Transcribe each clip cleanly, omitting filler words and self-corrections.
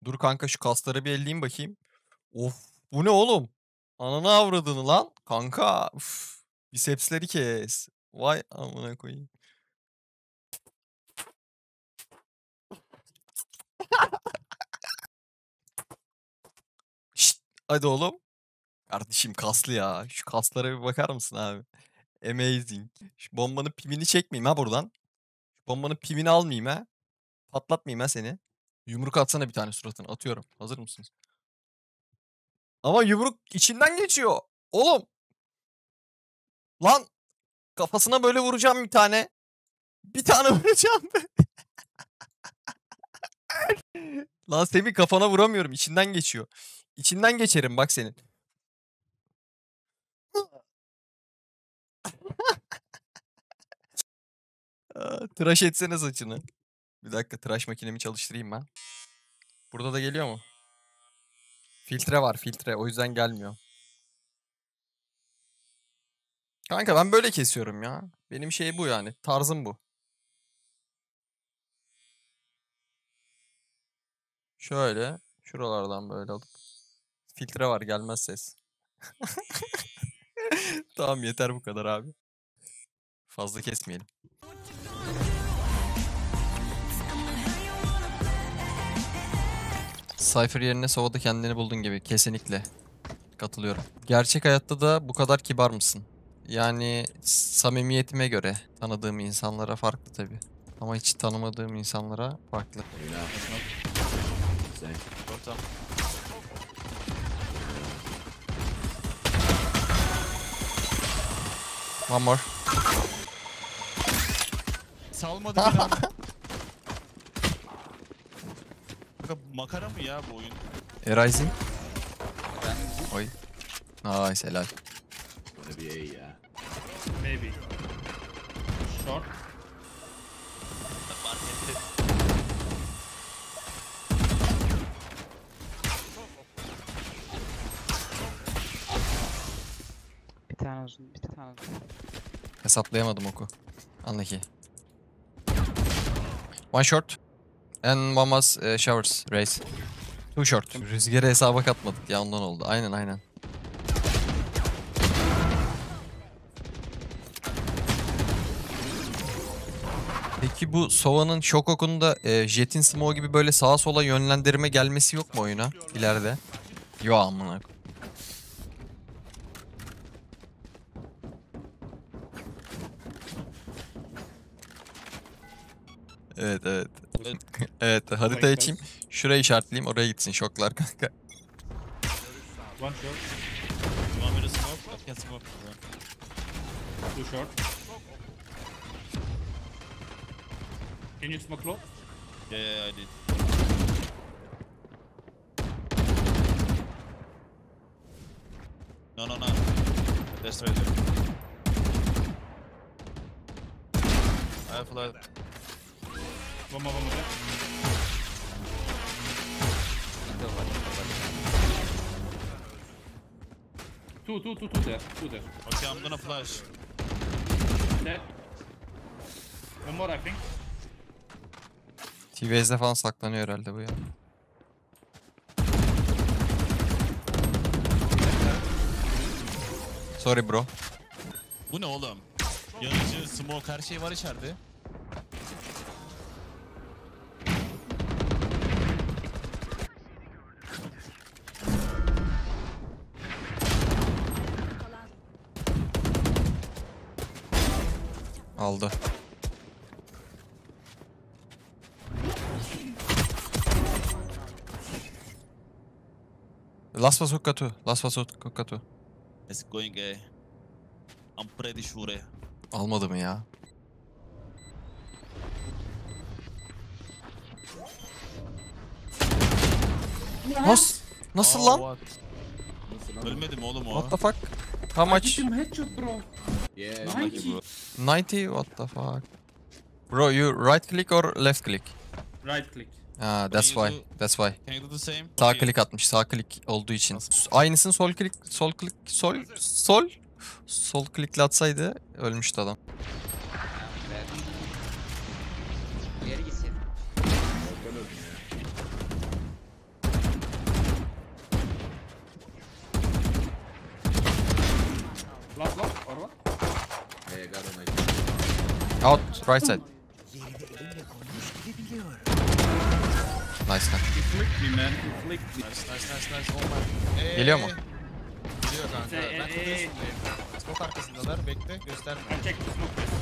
Dur kanka şu kaslara bir elleyeyim bakayım. Of, bu ne oğlum? Ananı avradını lan. Kanka. Uf. Bisepsleri kes. Vay amına koyayım. Şşt, hadi oğlum. Kardeşim kaslı ya. Şu kaslara bir bakar mısın abi? Amazing. Şu bombanın pimini çekmeyeyim ha buradan. Şu bombanın pimini almayayım ha. Patlatmayayım ha seni. Yumruk atsana bir tane suratına. Atıyorum. Hazır mısınız? Ama yumruk içinden geçiyor. Oğlum. Lan kafasına böyle vuracağım bir tane. Bir tane vuracağım. Lan Semih kafana vuramıyorum. İçinden geçiyor. İçinden geçerim bak senin. Tıraş etsene saçını. Bir dakika tıraş makinemi çalıştırayım ben. Burada da geliyor mu? Filtre var filtre. O yüzden gelmiyor. Kanka ben böyle kesiyorum ya. Benim şey bu yani. Tarzım bu. Şöyle. Şuralardan böyle alıp. Filtre var gelmez ses. Tamam yeter bu kadar abi. Fazla kesmeyelim. Cypher yerine Sova'da kendini buldun gibi. Kesinlikle. Katılıyorum. Gerçek hayatta da bu kadar kibar mısın? Yani samimiyetime göre tanıdığım insanlara farklı tabii. Ama hiç tanımadığım insanlara farklı. One more. Salmadı bir daha. Kanka makara mı ya bu oyun? Rising. Oy. Nice helal. Maybe. Short. Bir tane uzun, bir tane uzun. Hesaplayamadım oku. Anlaki. One short. And one was showers race. Two short. Rüzgarı hesaba katmadık ya ondan oldu. Aynen aynen. Peki bu Sova'nın şok okunda Jet'in smoke gibi böyle sağa sola yönlendirme gelmesi yok mu oyuna ileride? Yo amına. Evet evet. Evet harita açayım. Şurayı işaretleyeyim oraya gitsin şoklar kanka. One short. You want me to smoke? I can smoke. Two short. Can you smoke low? Yeah, I did. No. That's right there. I have light. One more. Two there. Okay, I'm gonna flash. Dead. One more I think. T-Base'de falan saklanıyor herhalde bu ya. Sorry bro. Bu ne oğlum? Yanıcı, smoke her şey var içeride. Aldı. Last was hookah too. Last was hookah too. It's going A. I'm pretty sure. Almadı mı ya? Nasıl lan? What? Ölmedim oğlum o. What the fuck? How much? I him headshot bro. Yeah, 90. bro. 90? What the fuck? Bro, you right click or left click? Right click. Ah, that's you why. That's why. Can you do the same? Sağ Okay. klik atmış. Sağ klik olduğu için. Nasıl? Aynısını sol klikle atsaydı ölmüştü adam. İleri gitsin. Forward. Hey, got a nice. Out. Right side. Nice lan. You flicked me, man. You flicked me. Nice. Olmaz. Geliyor mu? Geliyor kanka. Ben kutuyorsun. Smoke arkasındalar. Bekle. Gösterme. I check the smoke this.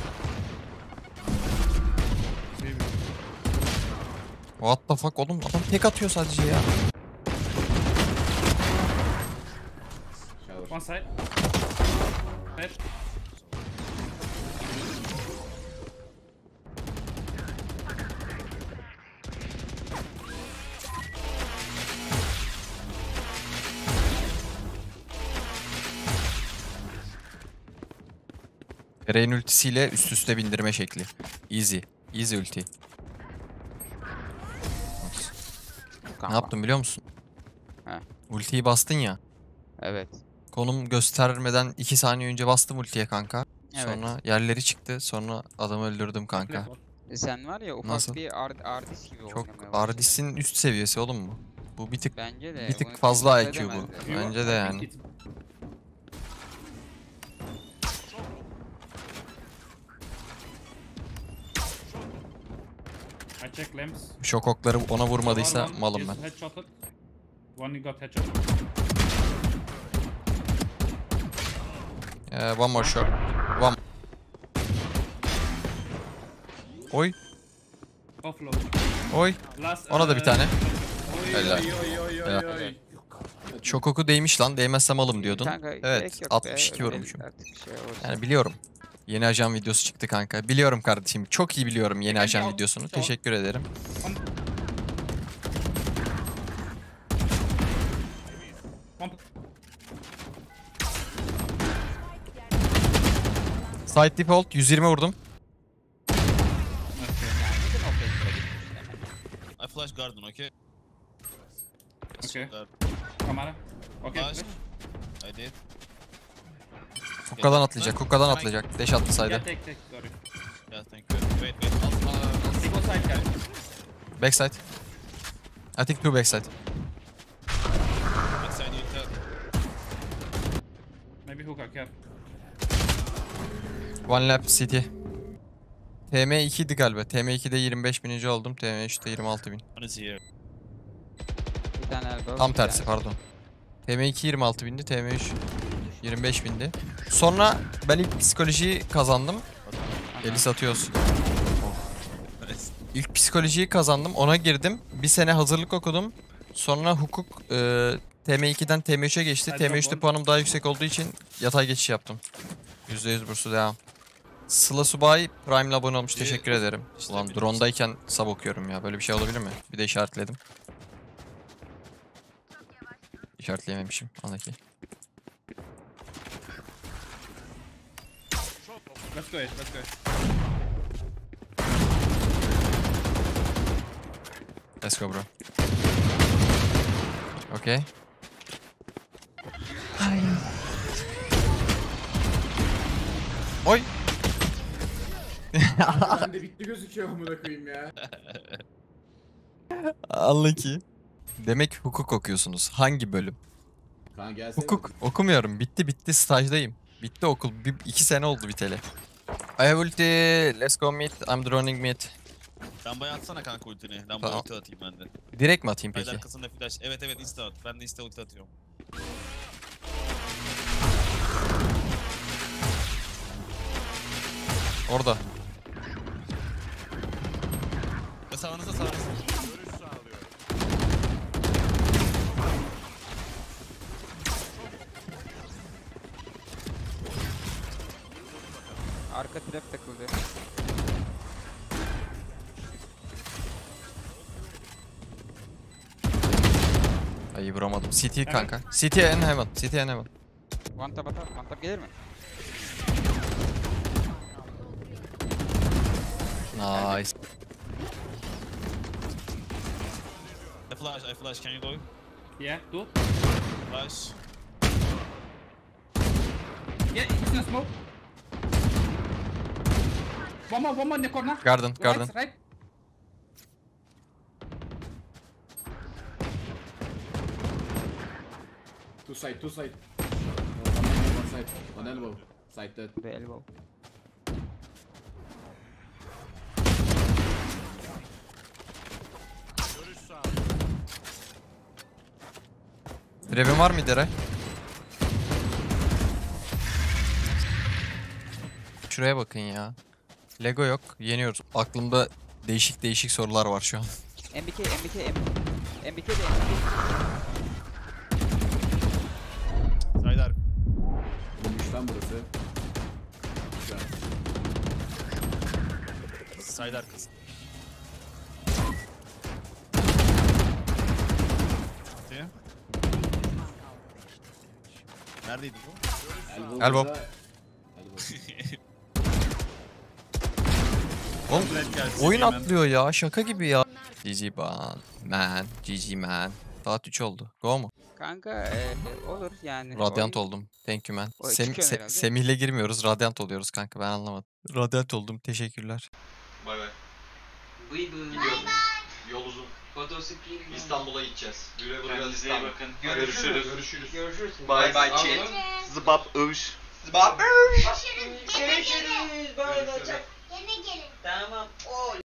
What the fuck oğlum adam tek atıyor sadece ya. Shower. One side. Side. Rain ultisiyle üst üste bindirme şekli. Easy. Easy ulti. Ne yaptın biliyor musun? He. Ultiyi bastın ya. Evet. Konum göstermeden 2 saniye önce bastım ultiye kanka. Evet. Sonra yerleri çıktı. Sonra adamı öldürdüm kanka. Sen var ya ufak Nasıl? bir Ardis gibi Çok oynamaya başladın. Ardis'in üst seviyesi oğlum bu. Bu bir tık Bence de. bir tık bunu fazla kimse IQ bu. edemezdi. You- Bence I de think yani. it's- I check lamps. Şok okları ona vurmadıysa One malım is ben. headshotted. One you got headshot. One more shot. One. Oy. Offload. Oy. Last, Ona da bir tane. Oy, Helal. oy, oy, oy, Helal. oy, oy. Şok oku değmiş lan. Değmezsem alım diyordun. Kanka, Evet. gerek yok be, 62 öyle vurmuşum. artık bir şey olsun. Yani biliyorum. Yeni ajan videosu çıktı kanka. Biliyorum kardeşim. Çok iyi biliyorum yeni ajan videosunu. Teşekkür ederim. One- Side default 120 vurdum. I flash garden, okay? Okay. Garden. Kamera. Okay. Flash. flash. I did. Kukkadan atlayacak. Kukkadan atlayacak. Dash attı Yeah, side'e. take. Sorry. Yeah, thank you. Wait. They go side, guys. Backside. I think two backside. Backside you tell. Maybe hookah, careful. One lap city. TM2'di galiba. TM2'de 25.000. oldum. TM3'te 26.000. One is here. Bir tane elbow. Tam bir tersi tane- pardon. TM2 26.000'di. TM3 25.000'di. Sonra ben ilk psikolojiyi kazandım. Eli satıyoruz. Nice. İlk psikolojiyi kazandım. Ona girdim. Bir sene hazırlık okudum. Sonra hukuk TM2'den TM3'e geçti. Hadi TM3'te bakalım. puanım daha yüksek olduğu için yatay geçiş yaptım. %100 burslu devam. Sıla Subay Prime'le abone olmuş. Teşekkür ederim. İşte Ulan biliyorsun. drone'dayken sub okuyorum ya. Böyle bir şey olabilir mi? Bir de işaretledim. İşaretleyememişim. Anlaki. Let's go ahead, let's go ahead. Let's go bro. Okay. Oy. Ben de bitti gözüküyor amına koyayım ya. Unlucky. Demek hukuk okuyorsunuz. Hangi bölüm? Kaan gelsene. Hukuk. Okumuyorum. Bitti. Stajdayım. Bitti okul. 2 sene oldu biteli. I have ulti. Let's go mid. I'm droning mid. Lambaya atsana kanka ultini. Lambaya Tamam. ulti atayım ben de. Direkt mi atayım Hayır peki? arkasında flash. Evet insta at. Ben de insta ulti atıyorum. Orada. Ve sağınıza. Arka trap takıldı. Ay vuramadım. CT kanka. CT en heaven. CT en heaven. One tap atar. One tap gelir mi? Nice. I flash. Can you go? Yeah, two. Flash. Yeah, it's in smoke. One more in the corner. Garden. Right. Two side. One side. One elbow. Side dead. The elbow. Trap'in var mıydı Eray? Şuraya bakın ya. Lego yok. Yeniyoruz. Aklımda değişik sorular var şu an. MBK de MBK. Saydar. Bulmuş lan burası. Güzel. Saydar kız. Hadi. Neredeydi bu? Elbow. burada. Oğlum Red gelsin, oyun hemen. atlıyor ya. Şaka gibi ya. GG man. GG man. Saat 3 oldu. Go mu? Kanka olur yani. Radyant Oyun- oldum. Thank you man. O çıkıyor herhalde. Semih'le girmiyoruz. Radyant oluyoruz kanka. Ben anlamadım. Radyant oldum. Teşekkürler. Bay bay. Gidiyorum. Yol uzun. İstanbul'a gideceğiz. Güle güle İstanbul. bakın. Görüşürüz. Görüşürüz. Bye bye Anladın chat. mı? Zıbap övüş. Görüşürüz. Bay bay. Görüşürüz. Yine gelin. Tamam.